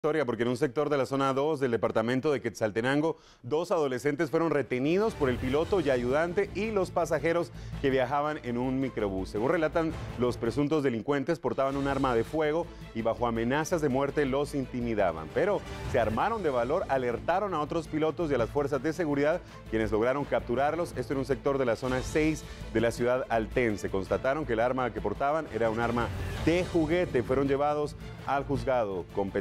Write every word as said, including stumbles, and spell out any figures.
Historia, porque en un sector de la zona dos del departamento de Quetzaltenango, dos adolescentes fueron retenidos por el piloto y ayudante y los pasajeros que viajaban en un microbús. Según relatan, los presuntos delincuentes portaban un arma de fuego y bajo amenazas de muerte los intimidaban. Pero se armaron de valor, alertaron a otros pilotos y a las fuerzas de seguridad, quienes lograron capturarlos. Esto en un sector de la zona seis de la ciudad altense. Constataron que el arma que portaban era un arma de juguete. Fueron llevados al juzgado competente.